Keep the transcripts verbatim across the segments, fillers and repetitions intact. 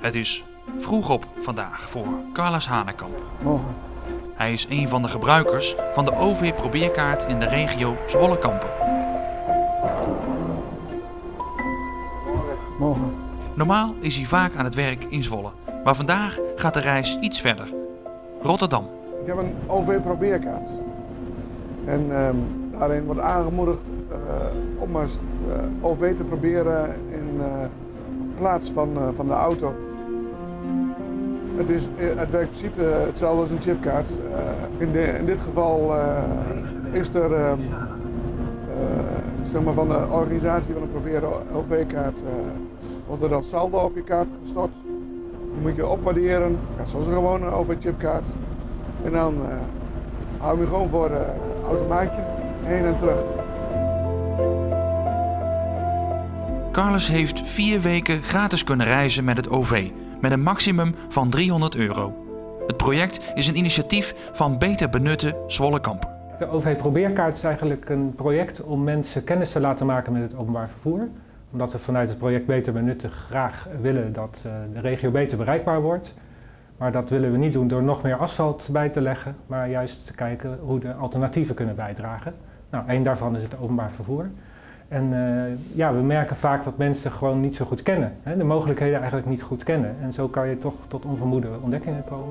Het is vroeg op vandaag voor Carlos Hanekamp. Morgen. Hij is een van de gebruikers van de O V-probeerkaart in de regio Zwolle-Kampen. Morgen. Normaal is hij vaak aan het werk in Zwolle, maar vandaag gaat de reis iets verder. Rotterdam. Ik heb een O V-probeerkaart. En uh, daarin wordt aangemoedigd uh, om eens uh, O V te proberen in uh, plaats van, uh, van de auto. Het, is, het werkt in principe hetzelfde als een chipkaart. Uh, in, de, in dit geval uh, is er uh, uh, zeg maar van de organisatie van de probeerde O V-kaart uh, wordt er dan saldo op je kaart gestort. Die moet je opwaarderen, ja, zoals een gewone O V-chipkaart. En dan uh, hou je hem gewoon voor het uh, automaatje heen en terug. Carlos heeft vier weken gratis kunnen reizen met het O V, met een maximum van driehonderd euro. Het project is een initiatief van Beter Benutten Zwolle-Kampen. De O V-probeerkaart is eigenlijk een project om mensen kennis te laten maken met het openbaar vervoer. Omdat we vanuit het project Beter Benutten graag willen dat uh, de regio beter bereikbaar wordt. Maar dat willen we niet doen door nog meer asfalt bij te leggen, maar juist te kijken hoe de alternatieven kunnen bijdragen. Nou, één daarvan is het openbaar vervoer. En uh, ja, we merken vaak dat mensen gewoon niet zo goed kennen, hè, de mogelijkheden eigenlijk niet goed kennen. En zo kan je toch tot onvermoede ontdekkingen komen.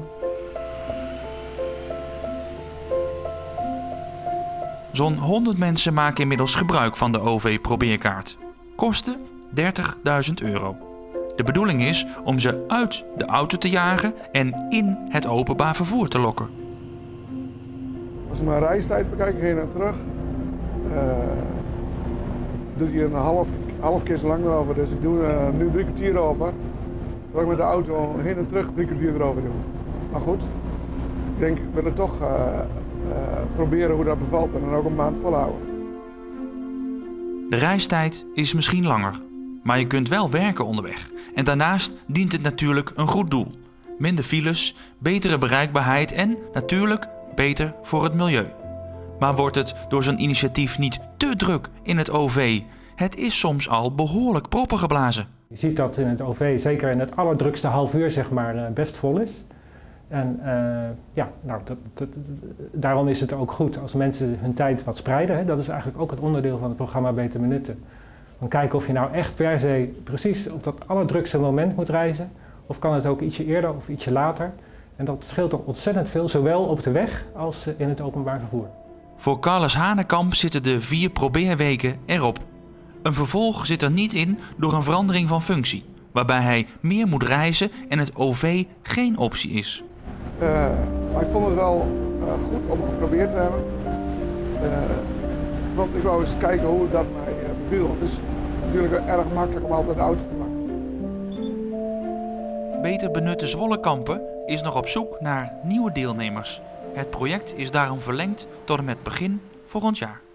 Zo'n honderd mensen maken inmiddels gebruik van de O V-probeerkaart. Kosten dertigduizend euro. De bedoeling is om ze uit de auto te jagen en in het openbaar vervoer te lokken. Als we mijn reistijd bekijken, heen en terug, uh, doe je een half, half keer zo lang erover. Dus ik doe uh, nu drie kwartier over. Terwijl ik met de auto heen en terug drie kwartier erover doe. Maar goed, ik denk, ik wil het toch uh, uh, proberen hoe dat bevalt en dan ook een maand volhouden. De reistijd is misschien langer, maar je kunt wel werken onderweg. En daarnaast dient het natuurlijk een goed doel. Minder files, betere bereikbaarheid en natuurlijk beter voor het milieu. Maar wordt het door zo'n initiatief niet te druk in het O V? Het is soms al behoorlijk proppen geblazen. Je ziet dat in het O V, zeker in het allerdrukste half uur, zeg maar, best vol is. En uh, ja, nou, dat, dat, daarom is het ook goed als mensen hun tijd wat spreiden. Hè. Dat is eigenlijk ook het onderdeel van het programma Beter Benutten. Dan kijken of je nou echt per se precies op dat allerdrukste moment moet reizen. Of kan het ook ietsje eerder of ietsje later. En dat scheelt toch ontzettend veel, zowel op de weg als in het openbaar vervoer. Voor Carlos Hanekamp zitten de vier probeerweken erop. Een vervolg zit er niet in door een verandering van functie, waarbij hij meer moet reizen en het O V geen optie is. Uh, maar ik vond het wel uh, goed om geprobeerd te hebben. Uh, want ik wou eens kijken hoe dat mij uh, beviel. Het is natuurlijk erg makkelijk om altijd de auto te pakken. Beter Benutten Zwolle-Kampen is nog op zoek naar nieuwe deelnemers. Het project is daarom verlengd tot en met begin volgend jaar.